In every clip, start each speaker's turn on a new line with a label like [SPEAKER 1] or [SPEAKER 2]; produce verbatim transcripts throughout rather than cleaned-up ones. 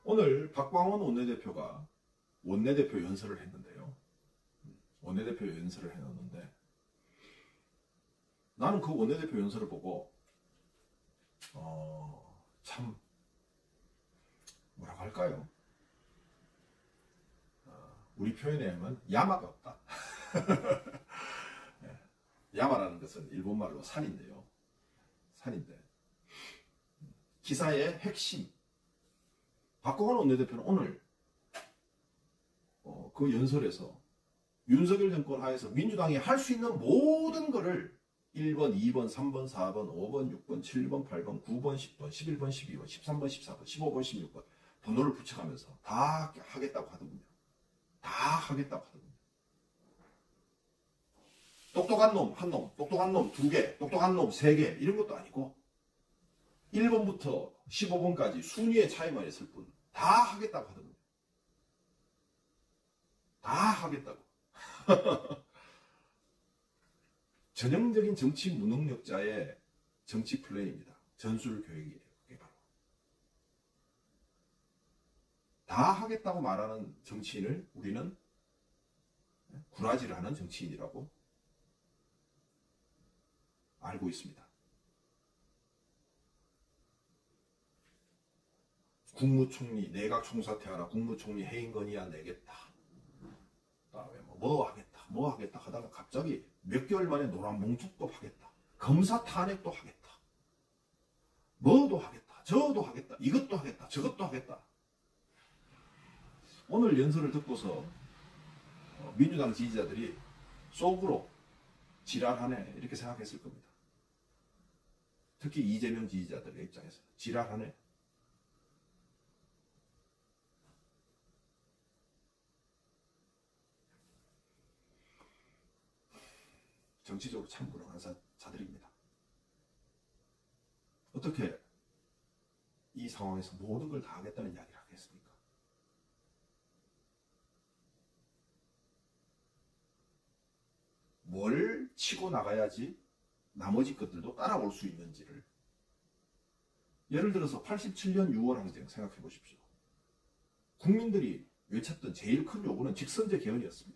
[SPEAKER 1] 오늘 박광원 원내대표가 원내대표 연설을 했는데요. 원내대표 연설을 해놨는데 나는 그 원내대표 연설을 보고 어, 참 뭐라고 할까요? 어, 우리 표현에 하면 야마가 없다. 야마라는 것은 일본말로 산인데요. 산인데 기사의 핵심, 박광원 원내대표는 오늘 어, 그 연설에서 윤석열 정권 하에서 민주당이 할 수 있는 모든 것을 일 번, 이 번, 삼 번, 사 번, 오 번, 육 번, 칠 번, 팔 번, 구 번, 십 번, 십일 번, 십이 번, 십삼 번, 십사 번, 십오 번, 십육 번 번호를 붙여가면서 다 하겠다고 하더군요. 다 하겠다고 하더군요. 똑똑한 놈 한 놈, 똑똑한 놈 두 개, 똑똑한 놈 세 개 이런 것도 아니고 일 번부터 십오 번까지 순위의 차이만 있을 뿐 다 하겠다고 하더군요. 다 하겠다고. 전형적인 정치 무능력자의 정치 플레이입니다. 전술 교육이에요. 그게 바로. 다 하겠다고 말하는 정치인을 우리는 구라지를 하는 정치인이라고 알고 있습니다. 국무총리 내각 총사퇴하라, 국무총리 해임 건의안 내겠다. 그다음에 뭐, 뭐 하겠다, 뭐 하겠다 하다가 갑자기 몇 개월 만에 노란봉투법 하겠다, 검사 탄핵도 하겠다, 뭐도 하겠다, 저도 하겠다, 이것도 하겠다, 저것도 하겠다. 오늘 연설을 듣고서 민주당 지지자들이 속으로 지랄하네 이렇게 생각했을 겁니다. 특히 이재명 지지자들의 입장에서 지랄하네. 정치적으로 참 무능한 자들입니다. 어떻게 이 상황에서 모든 걸 다 하겠다는 이야기를 하겠습니까? 뭘 치고 나가야지 나머지 것들도 따라올 수 있는지를. 예를 들어서 팔십칠 년 유월 항쟁 생각해 보십시오. 국민들이 외쳤던 제일 큰 요구는 직선제 개헌이었습니다.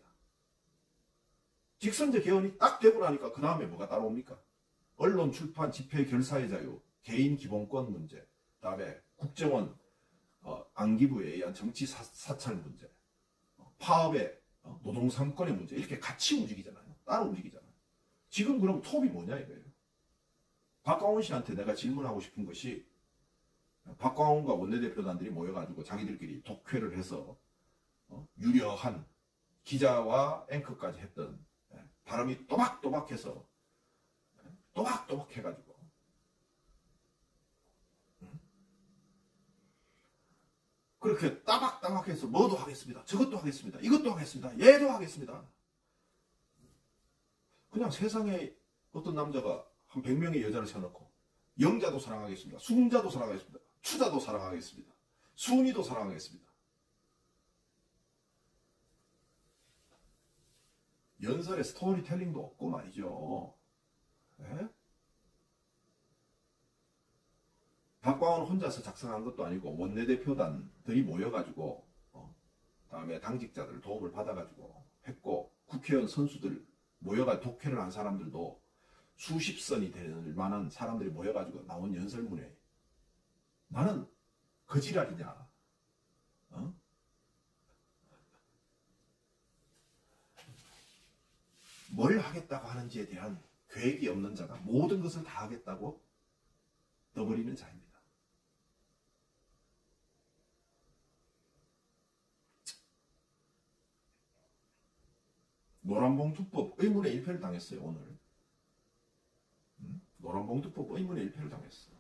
[SPEAKER 1] 직선제 개헌이 딱 되고 나니까 그 다음에 뭐가 따라옵니까? 언론, 출판, 집회, 결사의 자유, 개인 기본권 문제, 그 다음에 국정원 어, 안기부에 의한 정치 사, 사찰 문제, 어, 파업의 어, 노동 삼권의 문제, 이렇게 같이 움직이잖아요. 따로 움직이잖아요. 지금 그럼 톱이 뭐냐 이거예요. 박광원 씨한테 내가 질문하고 싶은 것이, 박광원과 원내대표단들이 모여가지고 자기들끼리 독회를 해서 어, 유려한 기자와 앵커까지 했던 발음이 또박또박해서 또박또박 해가지고 그렇게 따박따박해서 뭐도 하겠습니다, 저것도 하겠습니다, 이것도 하겠습니다, 얘도 하겠습니다. 그냥 세상에 어떤 남자가 한 백 명의 여자를 세워놓고 영자도 사랑하겠습니다, 순자도 사랑하겠습니다, 추자도 사랑하겠습니다, 순이도 사랑하겠습니다. 연설에 스토리텔링도 없고 말이죠. 에? 박광원 혼자서 작성한 것도 아니고 원내대표단들이 모여가지고 어, 다음에 당직자들 도움을 받아가지고 했고, 국회의원 선수들 모여가지고 독회를 한 사람들도 수십 선이 될 만한 사람들이 모여가지고 나온 연설문에 나는 거지랄이냐? 어? 뭘 하겠다고 하는지에 대한 계획이 없는 자가 모든 것을 다 하겠다고 떠버리는 자입니다. 노란봉투법 의문의 일패를 당했어요. 오늘 음? 노란봉투법 의문의 일패를 당했어요.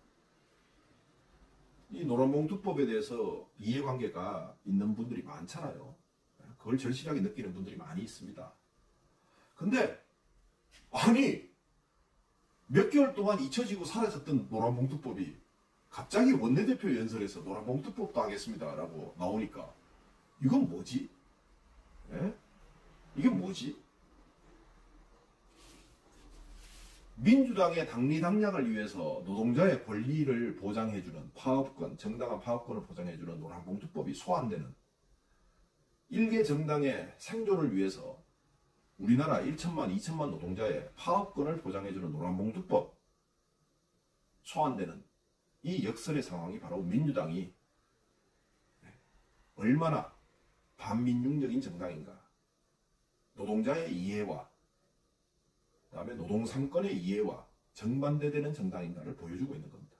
[SPEAKER 1] 이 노란봉투법에 대해서 이해관계가 있는 분들이 많잖아요. 그걸 절실하게 느끼는 분들이 많이 있습니다. 근데 아니 몇 개월 동안 잊혀지고 사라졌던 노란봉투법이 갑자기 원내대표 연설에서 노란봉투법도 하겠습니다 라고 나오니까 이건 뭐지? 예? 이게 뭐지? 민주당의 당리당략을 위해서 노동자의 권리를 보장해주는 파업권, 정당한 파업권을 보장해주는 노란봉투법이 소환되는 일개 정당의 생존을 위해서 우리나라 일천만, 이천만 노동자의 파업권을 보장해주는 노란봉투법 소환되는 이 역설의 상황이 바로 민주당이 얼마나 반민중적인 정당인가, 노동자의 이해와 그 다음에 노동삼권의 이해와 정반대되는 정당인가를 보여주고 있는 겁니다.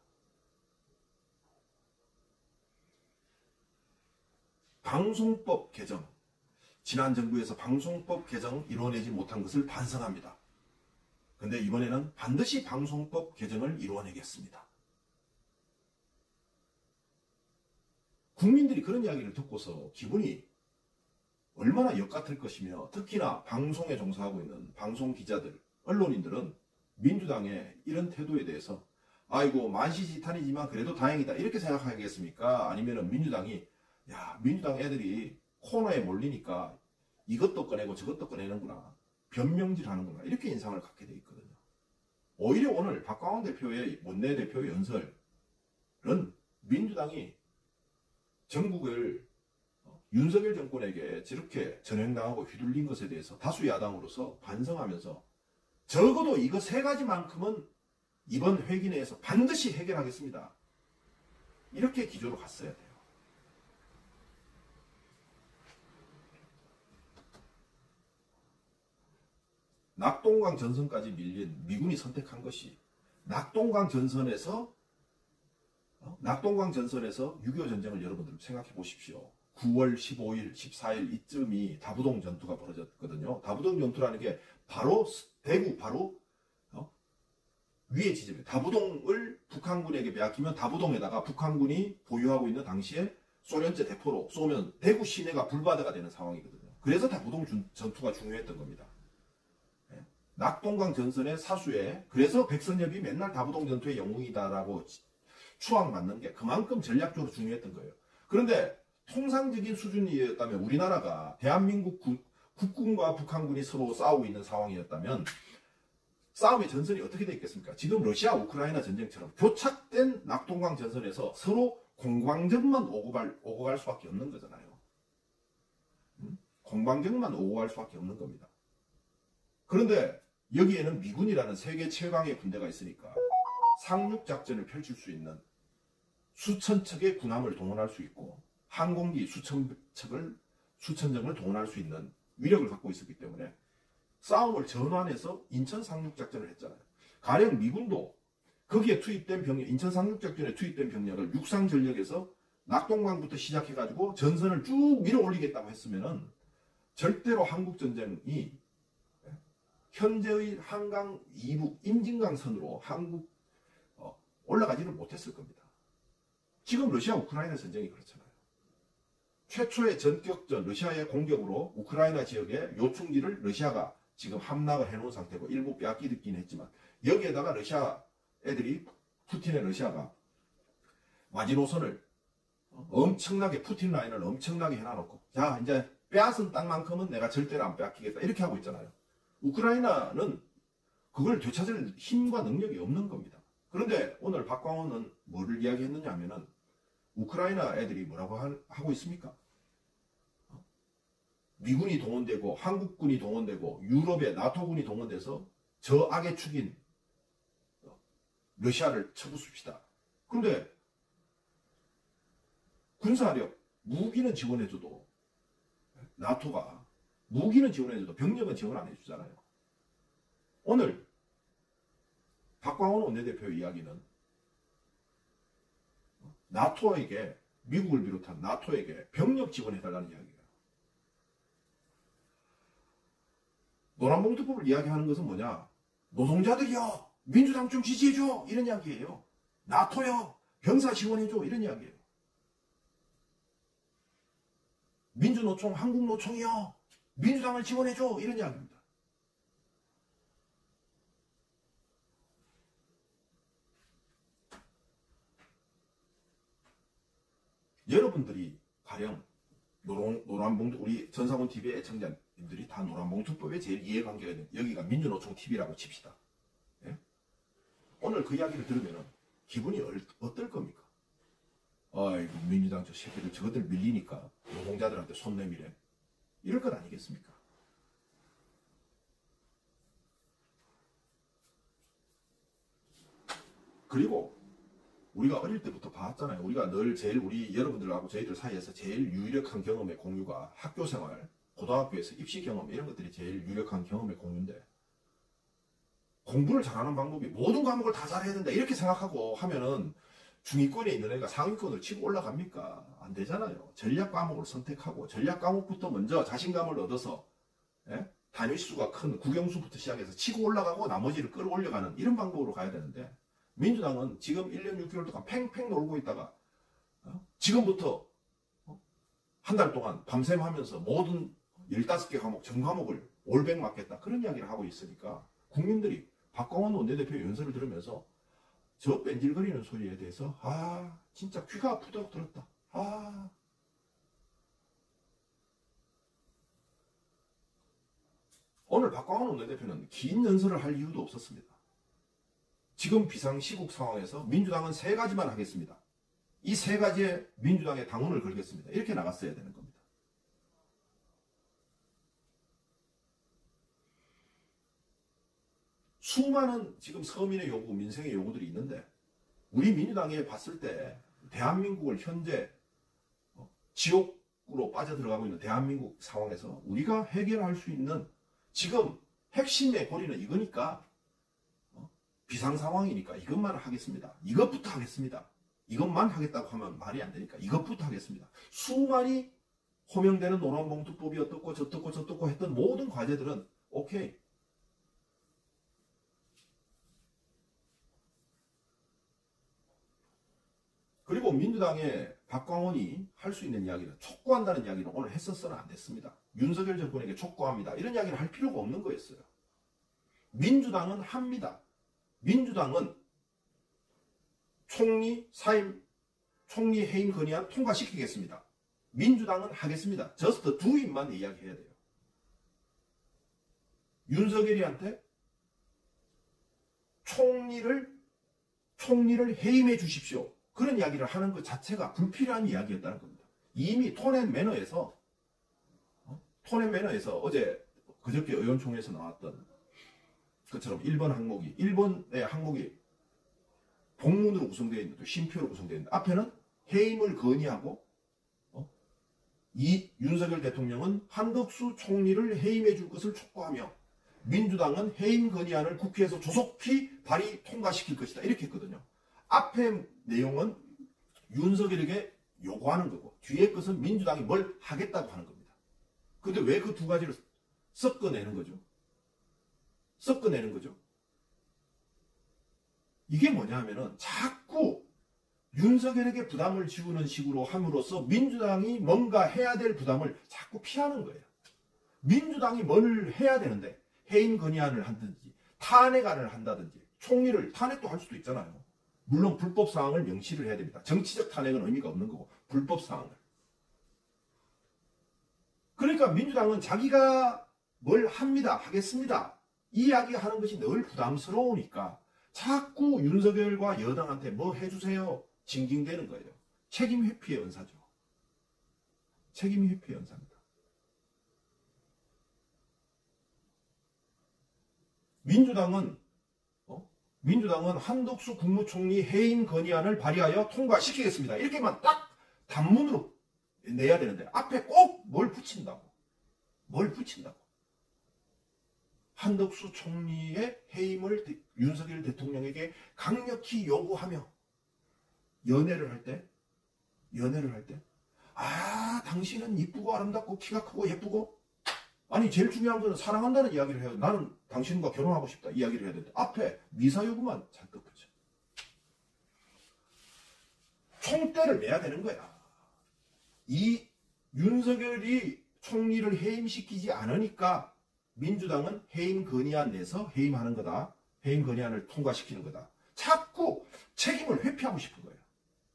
[SPEAKER 1] 방송법 개정, 지난 정부에서 방송법 개정 이루어내지 못한 것을 반성합니다. 근데 이번에는 반드시 방송법 개정을 이루어내겠습니다. 국민들이 그런 이야기를 듣고서 기분이 얼마나 역같을 것이며, 특히나 방송에 종사하고 있는 방송기자들, 언론인들은 민주당의 이런 태도에 대해서 아이고 만시지탄이지만 그래도 다행이다 이렇게 생각하겠습니까? 아니면 민주당이 야 민주당 애들이 코너에 몰리니까 이것도 꺼내고 저것도 꺼내는구나, 변명질 하는구나 이렇게 인상을 갖게 돼 있거든요. 오히려 오늘 박광원 대표의 원내대표 연설은 민주당이 전국을 윤석열 정권에게 저렇게 전횡당하고 휘둘린 것에 대해서 다수 야당으로서 반성하면서 적어도 이거 세 가지만큼은 이번 회기 내에서 반드시 해결하겠습니다, 이렇게 기조로 갔어야 돼요. 낙동강 전선까지 밀린 미군이 선택한 것이 낙동강 전선에서 어? 낙동강 전선에서 육이오 전쟁을 여러분들 생각해 보십시오. 구월 십오일, 십사일 이쯤이 다부동 전투가 벌어졌거든요. 다부동 전투라는 게 바로 대구 바로 어? 위에 지점에 다부동을 북한군에게 빼앗기면 다부동에다가 북한군이 보유하고 있는 당시에 소련제 대포로 쏘면 대구 시내가 불바다가 되는 상황이거든요. 그래서 다부동 전투가 중요했던 겁니다. 네. 낙동강 전선의 사수에, 그래서 백선엽이 맨날 다부동 전투의 영웅이다라고 추앙받는 게 그만큼 전략적으로 중요했던 거예요. 그런데 통상적인 수준이었다면, 우리나라가 대한민국 구, 국군과 북한군이 서로 싸우고 있는 상황이었다면 싸움의 전선이 어떻게 되겠습니까? 지금 러시아 우크라이나 전쟁처럼 교착된 낙동강 전선에서 서로 공방전만 오고 갈, 오고 갈 수밖에 없는 거잖아요. 음? 공방전만 오고 갈 수밖에 없는 겁니다. 그런데 여기에는 미군이라는 세계 최강의 군대가 있으니까 상륙작전을 펼칠 수 있는 수천 척의 군함을 동원할 수 있고 항공기 수천 척을, 수천 정을 동원할 수 있는 위력을 갖고 있었기 때문에 싸움을 전환해서 인천 상륙작전을 했잖아요. 가령 미군도 거기에 투입된 병력, 인천 상륙작전에 투입된 병력을 육상 전력에서 낙동강부터 시작해가지고 전선을 쭉 밀어 올리겠다고 했으면은 절대로 한국전쟁이 현재의 한강 이북 임진강선으로 한국 어, 올라가지를 못했을 겁니다. 지금 러시아 우크라이나 전쟁이 그렇잖아요. 최초의 전격전 러시아의 공격으로 우크라이나 지역의 요충지를 러시아가 지금 함락을 해놓은 상태고 일부 빼앗기긴 했지만, 여기에다가 러시아 애들이, 푸틴의 러시아가 마지노선을 엄청나게, 푸틴 라인을 엄청나게 해놔놓고 자 이제 빼앗은 땅만큼은 내가 절대로 안 빼앗기겠다 이렇게 하고 있잖아요. 우크라이나는 그걸 되찾을 힘과 능력이 없는 겁니다. 그런데 오늘 박광원은 뭐를 이야기했느냐 하면은 우크라이나 애들이 뭐라고 하, 하고 있습니까? 미군이 동원되고 한국군이 동원되고 유럽의 나토군이 동원돼서 저 악의 축인 러시아를 쳐부숩시다. 그런데 군사력, 무기는 지원해줘도, 나토가 무기는 지원해줘도 병력은 지원 안 해주잖아요. 오늘 박광원 원내대표의 이야기는 나토에게, 미국을 비롯한 나토에게 병력 지원해달라는 이야기예요. 노란봉투법을 이야기하는 것은 뭐냐? 노동자들이요, 민주당 좀 지지해줘, 이런 이야기예요. 나토요, 병사 지원해줘, 이런 이야기예요. 민주노총, 한국노총이요, 민주당을 지원해줘, 이런 이야기입니다. 여러분들이 가령 노란, 노란봉투, 우리 전상훈 티비의 애청자님들이 다 노란봉투법에 제일 이해관계가 있는, 여기가 민주노총 티비라고 칩시다. 예? 오늘 그 이야기를 들으면 기분이 어떨 겁니까? 아이고 민주당 저 새끼들 저것들 밀리니까 노동자들한테 손 내밀래 이럴 것 아니겠습니까? 그리고 우리가 어릴 때부터 봤잖아요. 우리가 늘 제일 우리 여러분들하고 저희들 사이에서 제일 유력한 경험의 공유가 학교생활, 고등학교에서 입시 경험 이런 것들이 제일 유력한 경험의 공유인데 공부를 잘하는 방법이 모든 과목을 다 잘해야 된다 이렇게 생각하고 하면은 중위권에 있는 애가 상위권을 치고 올라갑니까? 안 되잖아요. 전략 과목을 선택하고 전략 과목부터 먼저 자신감을 얻어서 예? 단위수가 큰 국영수부터 시작해서 치고 올라가고 나머지를 끌어올려가는 이런 방법으로 가야 되는데 민주당은 지금 일 년 육 개월 동안 팽팽 놀고 있다가 어? 지금부터 어? 한 달 동안 밤샘 하면서 모든 열다섯 개 과목 전 과목을 올백 맞겠다 그런 이야기를 하고 있으니까 국민들이 박광원 원내대표 연설을 들으면서 저 뺀질거리는 소리에 대해서 아 진짜 귀가 아프다고 들었다. 아 오늘 박광원 원내대표는 긴 연설을 할 이유도 없었습니다. 지금 비상시국 상황에서 민주당은 세 가지만 하겠습니다. 이 세 가지에 민주당의 당원을 걸겠습니다. 이렇게 나갔어야 되는 겁니다. 수많은 지금 서민의 요구, 민생의 요구들이 있는데 우리 민주당에 봤을 때 대한민국을 현재 지옥으로 빠져들어가고 있는 대한민국 상황에서 우리가 해결할 수 있는 지금 핵심의 고리는 이거니까 비상 상황이니까 이것만 하겠습니다. 이것부터 하겠습니다. 이것만 하겠다고 하면 말이 안 되니까 이것부터 하겠습니다. 수많이 호명되는 노란봉투법이 어떻고 저떻고 저떻고 했던 모든 과제들은 오케이. 그리고 민주당의 박광원이 할 수 있는 이야기는 촉구한다는 이야기는 오늘 했었어는 안 됐습니다. 윤석열 정권에게 촉구합니다. 이런 이야기를 할 필요가 없는 거였어요. 민주당은 합니다. 민주당은 총리 사임, 총리 해임 건의안 통과시키겠습니다. 민주당은 하겠습니다. 저스트 두잇만 이야기해야 돼요. 윤석열이한테 총리를 총리를 해임해 주십시오. 그런 이야기를 하는 것 자체가 불필요한 이야기였다는 겁니다. 이미 톤앤 매너에서 어? 톤앤 매너에서 어제 그저께 의원총회에서 나왔던 것처럼 일 번 항목이 일 번의 항목이 복문으로 구성되어 있는데 심표로 구성되어 있는데 앞에는 해임을 건의하고 어? 이 윤석열 대통령은 한덕수 총리를 해임해 줄 것을 촉구하며 민주당은 해임 건의안을 국회에서 조속히 발의 통과시킬 것이다 이렇게 했거든요. 앞에 내용은 윤석열에게 요구하는 거고 뒤에 것은 민주당이 뭘 하겠다고 하는 겁니다. 근데 왜 그 두 가지를 섞어내는 거죠? 섞어내는 거죠. 이게 뭐냐 하면은 자꾸 윤석열에게 부담을 지우는 식으로 함으로써 민주당이 뭔가 해야 될 부담을 자꾸 피하는 거예요. 민주당이 뭘 해야 되는데 해임 건의안을 한다든지 탄핵안을 한다든지 총리를 탄핵도 할 수도 있잖아요. 물론 불법 사항을 명시를 해야 됩니다. 정치적 탄핵은 의미가 없는 거고 불법 사항을. 그러니까 민주당은 자기가 뭘 합니다. 하겠습니다. 이 이야기하는 것이 늘 부담스러우니까 자꾸 윤석열과 여당한테 뭐 해주세요. 징징대는 거예요. 책임 회피의 연사죠. 책임 회피의 연사입니다. 민주당은 어? 민주당은 한덕수 국무총리 해임 건의안을 발의하여 통과시키겠습니다. 이렇게만 딱 단문으로 내야 되는데 앞에 꼭 뭘 붙인다고. 뭘 붙인다고. 한덕수 총리의 해임을 대, 윤석열 대통령에게 강력히 요구하며 연애를 할 때 연애를 할 때 아 당신은 이쁘고 아름답고 키가 크고 예쁘고 아니 제일 중요한 거는 사랑한다는 이야기를 해요. 나는 당신과 결혼하고 싶다 이야기를 해야 되는데 앞에 미사여구만 잔뜩 붙여. 총대를 매야 되는 거야. 이 윤석열이 총리를 해임시키지 않으니까 민주당은 해임 건의안 내서 해임하는 거다. 해임 건의안을 통과시키는 거다. 자꾸 책임을 회피하고 싶은 거예요.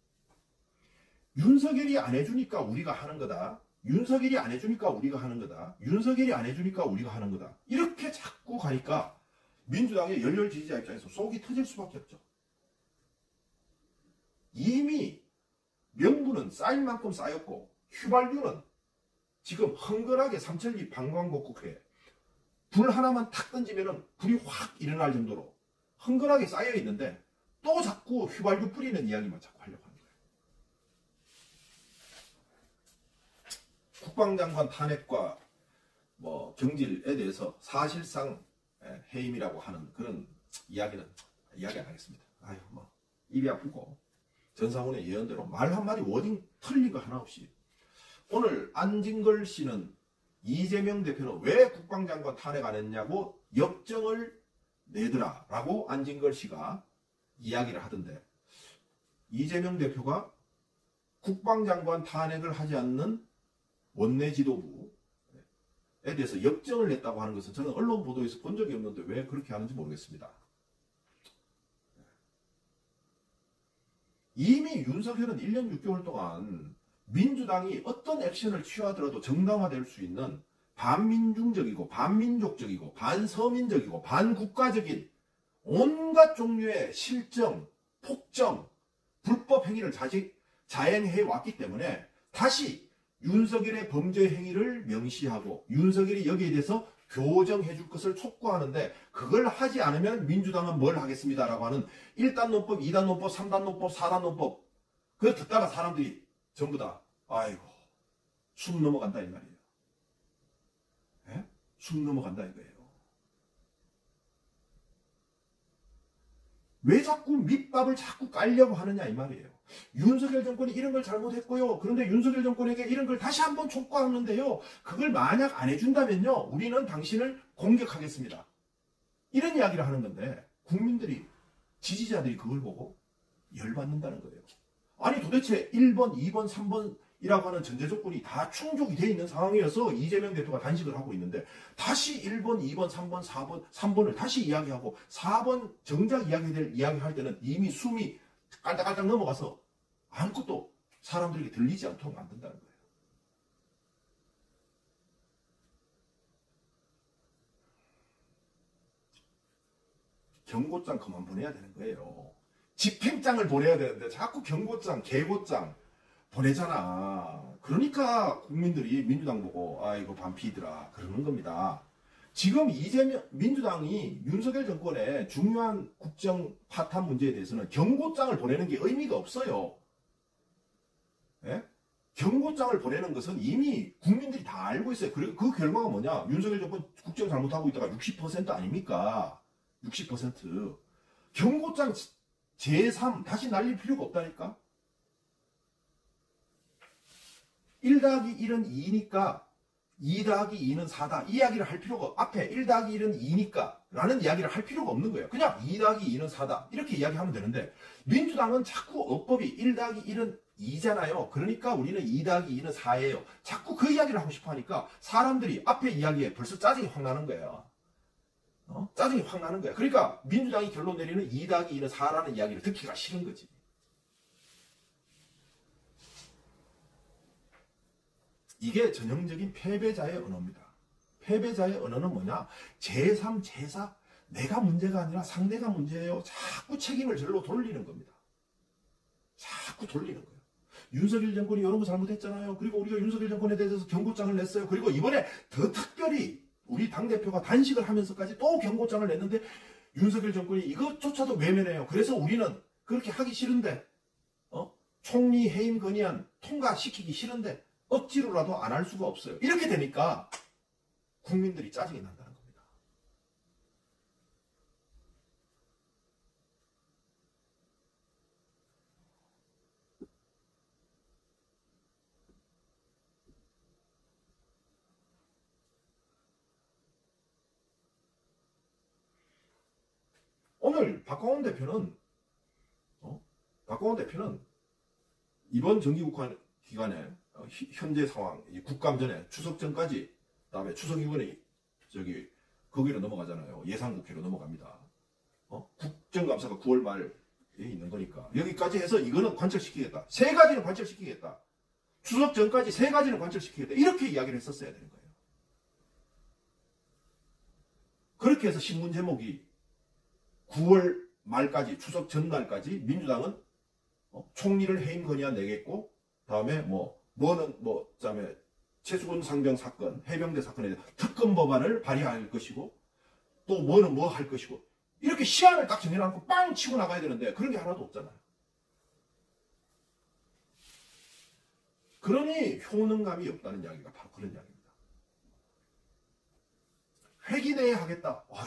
[SPEAKER 1] 윤석열이 안 해주니까 우리가 하는 거다. 윤석열이 안 해주니까 우리가 하는 거다. 윤석열이 안 해주니까 우리가 하는 거다. 이렇게 자꾸 가니까 민주당의 열렬 지지자 입장에서 속이 터질 수밖에 없죠. 이미 명분은 쌓일 만큼 쌓였고 휘발유는 지금 흥건하게 삼천리 방광곡곡해 불 하나만 탁 던지면 불이 확 일어날 정도로 흥건하게 쌓여 있는데 또 자꾸 휘발유 뿌리는 이야기만 자꾸 하려고 하는 거예요. 국방장관 탄핵과 뭐 경질에 대해서 사실상 해임이라고 하는 그런 이야기는 이야기 안 하겠습니다. 아유 뭐 입이 아프고 전상훈의 예언대로 말 한마디 워딩 틀린 거 하나 없이 오늘 안진걸 씨는 이재명 대표는 왜 국방장관 탄핵 안 했냐고 역정을 내더라 라고 안진걸 씨가 이야기를 하던데 이재명 대표가 국방장관 탄핵을 하지 않는 원내 지도부에 대해서 역정을 냈다고 하는 것은 저는 언론 보도에서 본 적이 없는데 왜 그렇게 하는지 모르겠습니다. 이미 윤석열은 일 년 육 개월 동안 민주당이 어떤 액션을 취하더라도 정당화될 수 있는 반민중적이고 반민족적이고 반서민적이고 반국가적인 온갖 종류의 실정, 폭정, 불법 행위를 자직, 자행해 왔기 때문에 다시 윤석열의 범죄 행위를 명시하고 윤석열이 여기에 대해서 교정해 줄 것을 촉구하는데 그걸 하지 않으면 민주당은 뭘 하겠습니다라고 하는 일 단 논법, 이 단 논법, 삼 단 논법, 사 단 논법 그거 듣다가 사람들이 전부 다 아이고 숨 넘어간다 이 말이에요. 예? 숨 넘어간다 이거예요. 왜 자꾸 밑밥을 자꾸 깔려고 하느냐 이 말이에요. 윤석열 정권이 이런 걸 잘못했고요. 그런데 윤석열 정권에게 이런 걸 다시 한번 촉구하는데요. 그걸 만약 안 해준다면요. 우리는 당신을 공격하겠습니다. 이런 이야기를 하는 건데 국민들이 지지자들이 그걸 보고 열받는다는 거예요. 아니 도대체 일 번, 이 번, 삼 번이라고 하는 전제 조건이 다 충족이 되어 있는 상황이어서 이재명 대표가 단식을 하고 있는데 다시 일 번, 이 번, 삼 번, 사 번, 삼 번을 다시 이야기하고 사 번 정작 이야기될 이야기할 때는 이미 숨이 깔딱깔딱 넘어가서 아무것도 사람들에게 들리지 않도록 만든다는 거예요. 경고장 그만 보내야 되는 거예요. 집행장을 보내야 되는데 자꾸 경고장, 계고장 보내잖아. 그러니까 국민들이 민주당 보고 아 이거 반피더라 그러는 겁니다. 지금 이재명 민주당이 윤석열 정권의 중요한 국정 파탄 문제에 대해서는 경고장을 보내는 게 의미가 없어요. 예? 경고장을 보내는 것은 이미 국민들이 다 알고 있어요. 그리고 그 결과가 뭐냐? 윤석열 정권 국정 잘못하고 있다가 육십 퍼센트 아닙니까? 육십 퍼센트. 경고장 제삼 다시 날릴 필요가 없다니까? 일 더하기 일은 이니까 이 더하기 이는 사다. 이 이야기를 할 필요가 앞에 일 더하기 일은 이니까 라는 이야기를 할 필요가 없는 거예요. 그냥 이 더하기 이는 사다. 이렇게 이야기하면 되는데 민주당은 자꾸 어법이 일 더하기 일은 이잖아요. 그러니까 우리는 이 더하기 이는 사예요. 자꾸 그 이야기를 하고 싶어 하니까 사람들이 앞에 이야기에 벌써 짜증이 확 나는 거예요. 어? 짜증이 확 나는 거야. 그러니까 민주당이 결론 내리는 이 더하기 이는 사라는 이야기를 듣기가 싫은 거지. 이게 전형적인 패배자의 언어입니다. 패배자의 언어는 뭐냐? 제삼, 제사, 내가 문제가 아니라 상대가 문제예요. 자꾸 책임을 절로 돌리는 겁니다. 자꾸 돌리는 거예요. 윤석열 정권이 이런 거 잘못했잖아요. 그리고 우리가 윤석열 정권에 대해서 경고장을 냈어요. 그리고 이번에 더 특별히 우리 당대표가 단식을 하면서까지 또 경고장을 냈는데 윤석열 정권이 이것조차도 외면해요. 그래서 우리는 그렇게 하기 싫은데 어? 총리 해임 건의안 통과시키기 싫은데 억지로라도 안 할 수가 없어요. 이렇게 되니까 국민들이 짜증이 난다는 겁니다. 오늘 박광원 대표는 어? 박광원 대표는 이번 정기국회 기간에 현재 상황, 국감 전에 추석 전까지, 그다음에 추석 이후에 저기 거기로 넘어가잖아요. 예산국회로 넘어갑니다. 어? 국정감사가 구월 말에 있는 거니까 여기까지 해서 이거는 관철시키겠다. 세 가지는 관철시키겠다. 추석 전까지 세 가지는 관철시키겠다. 이렇게 이야기를 했었어야 되는 거예요. 그렇게 해서 신문 제목이 구월 말까지 추석 전날까지 민주당은 어? 총리를 해임 건의안 내겠고, 다음에 뭐 뭐는 뭐 그다음에 최수근 상병 사건, 해병대 사건에 대해 특검 법안을 발의할 것이고, 또 뭐는 뭐 할 것이고, 이렇게 시안을 딱 정해놓고 빵 치고 나가야 되는데 그런 게 하나도 없잖아요. 그러니 효능감이 없다는 이야기가 바로 그런 이야기입니다. 회기 내에 하겠다. 아휴.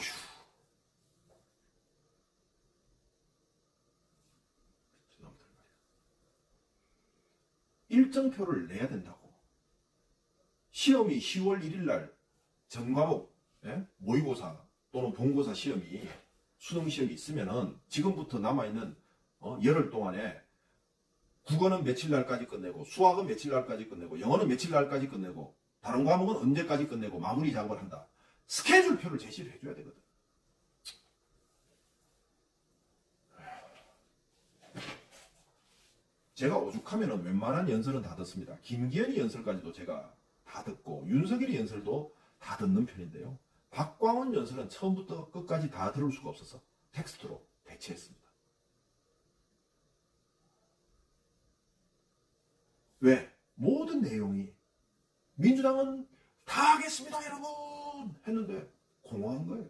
[SPEAKER 1] 일정표를 내야 된다고. 시험이 시월 일일 날 전 과목 예? 모의고사 또는 본고사 시험이 수능 시험이 있으면은 지금부터 남아있는 어, 열흘 동안에 국어는 며칠 날까지 끝내고, 수학은 며칠 날까지 끝내고, 영어는 며칠 날까지 끝내고, 다른 과목은 언제까지 끝내고 마무리 작업을 한다. 스케줄표를 제시를 해줘야 되거든. 제가 오죽하면은 웬만한 연설은 다 듣습니다. 김기현이 연설까지도 제가 다 듣고, 윤석열이 연설도 다 듣는 편인데요. 박광원 연설은 처음부터 끝까지 다 들을 수가 없어서 텍스트로 대체했습니다. 왜? 모든 내용이 민주당은 다 하겠습니다 여러분 했는데 공허한 거예요.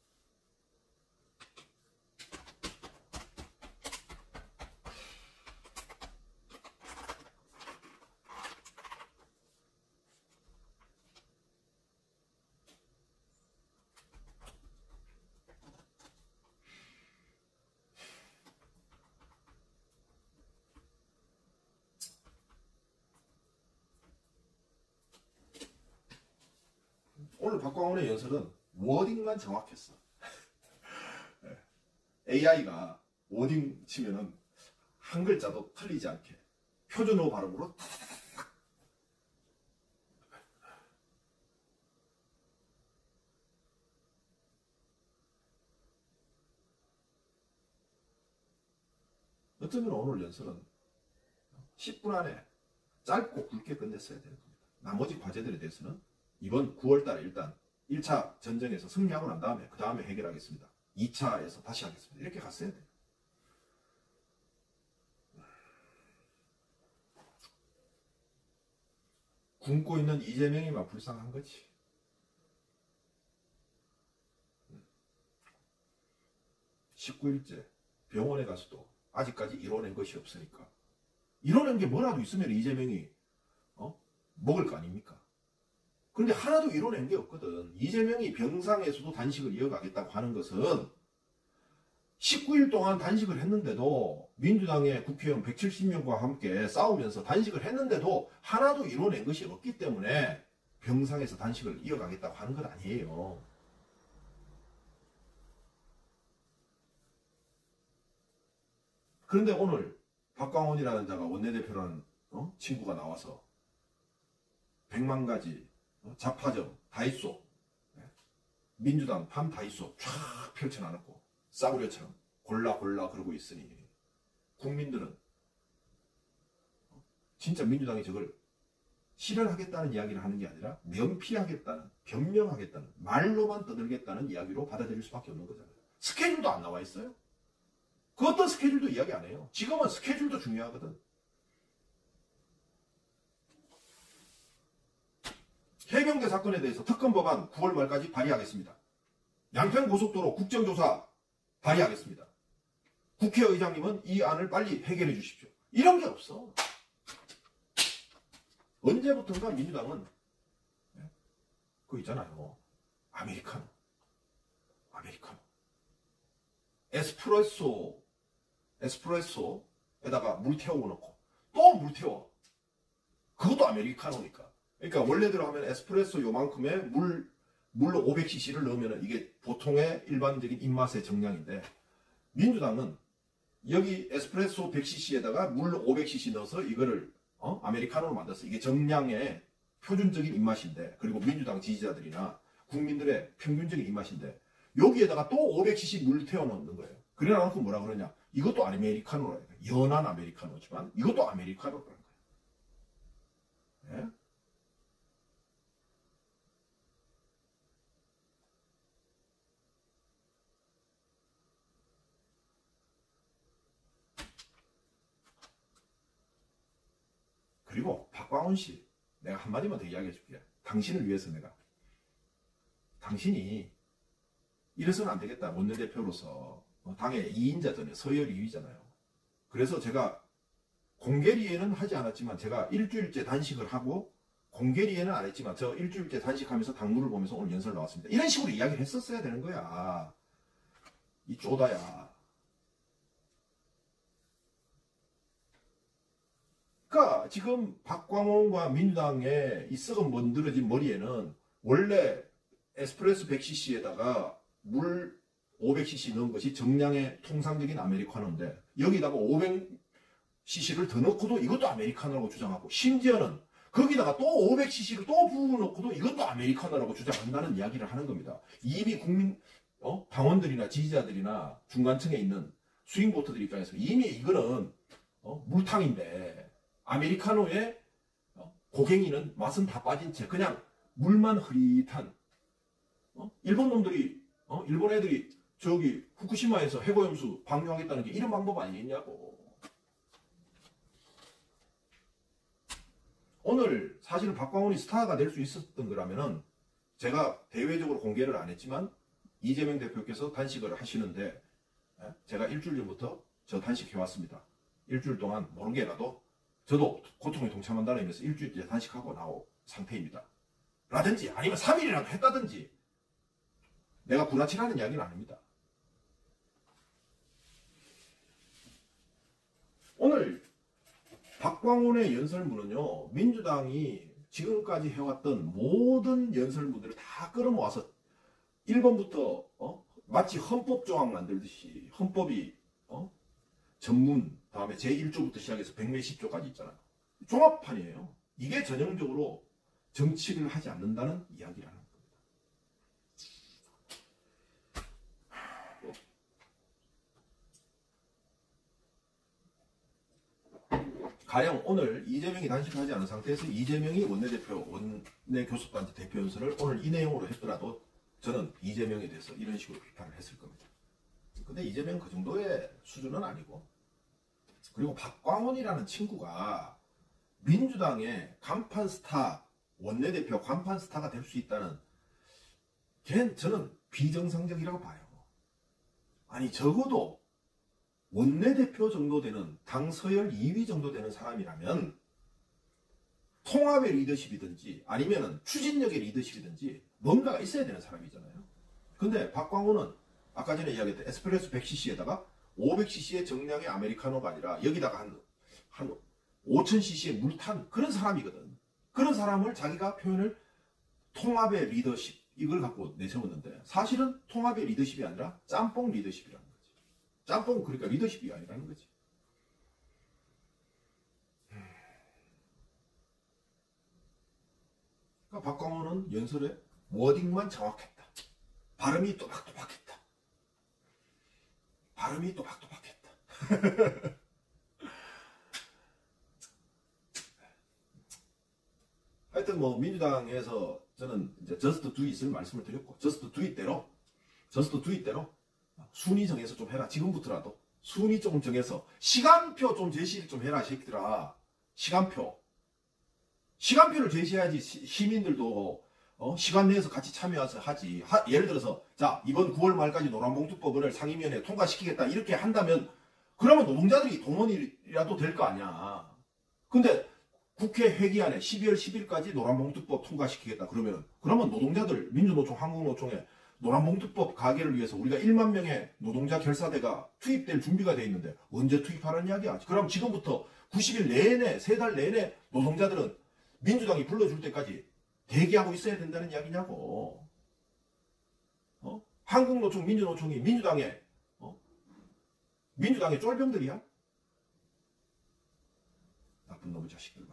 [SPEAKER 1] 오늘 박광원의 연설은 워딩만 정확했어. 에이아이가 워딩 치면은 한 글자도 틀리지 않게 표준어 발음으로 타다다닥. 어쩌면 오늘 연설은 십 분 안에 짧고 굵게 끝냈어야 되는 겁니다. 나머지 과제들에 대해서는 이번 구월 달에 일단 일 차 전쟁에서 승리하고 난 다음에 그 다음에 해결하겠습니다. 이 차에서 다시 하겠습니다. 이렇게 갔어야 돼요. 굶고 있는 이재명이만 불쌍한 거지. 십구 일째 병원에 가서도 아직까지 이뤄낸 것이 없으니까, 이뤄낸 게 뭐라도 있으면 이재명이 어? 먹을 거 아닙니까? 그런데 하나도 이뤄낸 게 없거든. 이재명이 병상에서도 단식을 이어가겠다고 하는 것은 십구 일 동안 단식을 했는데도, 민주당의 국회의원 백칠십 명과 함께 싸우면서 단식을 했는데도 하나도 이뤄낸 것이 없기 때문에 병상에서 단식을 이어가겠다고 하는 건 아니에요. 그런데 오늘 박광원이라는 자가, 원내대표라는 어? 친구가 나와서 백만 가지 어? 좌파점 다이소, 민주당 밤 다이소 쫙 펼쳐놔놓고 싸구려처럼 골라 골라 그러고 있으니, 국민들은 진짜 민주당이 저걸 실현하겠다는 이야기를 하는 게 아니라 면피하겠다는, 변명하겠다는, 말로만 떠들겠다는 이야기로 받아들일 수밖에 없는 거잖아요. 스케줄도 안 나와 있어요. 그 어떤 스케줄도 이야기 안 해요. 지금은 스케줄도 중요하거든. 해병대 사건에 대해서 특검 법안 구월 말까지 발의하겠습니다. 양평고속도로 국정조사 발의하겠습니다. 국회의장님은 이 안을 빨리 해결해 주십시오. 이런 게 없어. 언제부턴가 민주당은 그거 있잖아요. 아메리카노. 아메리카노. 에스프레소. 에스프레소에다가 물 태워 놓고 또 물 태워. 그것도 아메리카노니까. 그러니까 원래대로 하면 에스프레소 요만큼의 물, 물 오백 씨씨를 넣으면 이게 보통의 일반적인 입맛의 정량인데, 민주당은 여기 에스프레소 백 씨씨에다가 물 오백 씨씨 넣어서 이거를 어? 아메리카노로 만들었어. 이게 정량의 표준적인 입맛인데, 그리고 민주당 지지자들이나 국민들의 평균적인 입맛인데, 여기에다가 또 오백 씨씨 물 태워 넣는 거예요. 그래 놓고 뭐라 그러냐? 이것도 아메리카노라. 연한 아메리카노지만 이것도 아메리카노라는 거예요. 예? 그리고 박광훈 씨, 내가 한마디만 더 이야기해 줄게. 당신을 위해서 내가. 당신이 이래서는 안 되겠다. 원내대표로서. 당의 이 인자잖아요. 서열 이 위잖아요. 그래서 제가 공개리에는 하지 않았지만 제가 일주일째 단식을 하고 공개리에는 안 했지만 저 일주일째 단식하면서 당무를 보면서 오늘 연설 나왔습니다. 이런 식으로 이야기를 했었어야 되는 거야. 이 쪼다야. 그러니까 지금 박광훈과 민주당의 이 썩은 먼드러진 머리에는 원래 에스프레소 백 씨씨에다가 물 오백 씨씨 넣은 것이 정량의 통상적인 아메리카노인데 여기다가 오백 씨씨를 더 넣고도 이것도 아메리카노라고 주장하고 심지어는 거기다가 또 오백 씨씨를 또 부어 넣고도 이것도 아메리카노라고 주장한다는 이야기를 하는 겁니다. 이미 국민 어? 당원들이나 지지자들이나 중간층에 있는 스윙보터들 입장에서 이미 이거는 어? 물탕인데 아메리카노의 어? 고갱이는 맛은 다 빠진 채 그냥 물만 흐릿한 어? 일본 놈들이 어? 일본 애들이 저기 후쿠시마에서 해고염수 방류하겠다는 게 이런 방법 아니겠냐고. 오늘 사실은 박광훈이 스타가 될 수 있었던 거라면은 제가 대외적으로 공개를 안 했지만 이재명 대표께서 단식을 하시는데 제가 일주일 전부터 저 단식해왔습니다. 일주일 동안 모르게라도 저도 고통에 동참한다는 의미에서 일주일째 단식하고 나온 상태입니다. 라든지 아니면 삼 일이라도 했다든지 내가 구라치라는 이야기는 아닙니다. 오늘 박광훈의 연설문은요, 민주당이 지금까지 해왔던 모든 연설문들을 다 끌어모아서 일 번부터 어? 마치 헌법 조항 만들듯이 헌법이 어? 전문 다음에 제일 조부터 시작해서 백몇십 조까지 있잖아요. 종합판이에요. 이게 전형적으로 정치를 하지 않는다는 이야기라는 겁니다. 가령 오늘 이재명이 단식하지 않은 상태에서 이재명이 원내대표, 원내교섭단체 대표 연설을 오늘 이 내용으로 했더라도 저는 이재명에 대해서 이런 식으로 비판을 했을 겁니다. 근데 이재명은 그 정도의 수준은 아니고, 그리고 박광훈이라는 친구가 민주당의 간판 스타, 원내대표 간판 스타가 될 수 있다는, 걔는 저는 비정상적이라고 봐요. 아니 적어도 원내대표 정도 되는, 당 서열 이 위 정도 되는 사람이라면 통합의 리더십이든지 아니면은 추진력의 리더십이든지 뭔가가 있어야 되는 사람이잖아요. 근데 박광훈은 아까 전에 이야기했던 에스프레소 백 씨씨에다가 오백 씨씨의 정량의 아메리카노가 아니라 여기다가 한, 한 오천 씨씨의 물탄 그런 사람이거든. 그런 사람을 자기가 표현을 통합의 리더십 이걸 갖고 내세웠는데 사실은 통합의 리더십이 아니라 짬뽕 리더십이라는 거지. 짬뽕 그러니까 리더십이 아니라는 거지. 그러니까 박광훈은 연설에 워딩만 정확했다. 발음이 또박또박했다. 발음이 또박또박했다. 하여튼 뭐 민주당에서 저는 이제 저스트 두잇을 말씀을 드렸고 저스트 두잇대로 저스트 두잇대로 순위 정해서 좀 해라. 지금부터라도 순위 좀 정해서 시간표 좀 제시를 좀 해라 새끼들아. 시간표 시간표를 제시해야지 시, 시민들도 어? 시간 내에서 같이 참여해서 하지. 하, 예를 들어서 자 이번 구월 말까지 노란봉투법을 상임위원회에 통과시키겠다 이렇게 한다면 그러면 노동자들이 동원이라도 될 거 아니야. 근데 국회 회기안에 십이월 십일까지 노란봉투법 통과시키겠다 그러면 그러면 노동자들 민주노총 한국노총에 노란봉투법 가결을 위해서 우리가 일만 명의 노동자 결사대가 투입될 준비가 돼 있는데 언제 투입하라는 이야기야. 그럼 지금부터 구십 일 내내 세 달 내내 노동자들은 민주당이 불러줄 때까지 대기하고 있어야 된다는 이야기냐고. 어? 한국노총 민주노총이 민주당의 어? 민주당의 쫄병들이야? 나쁜 놈의 자식들.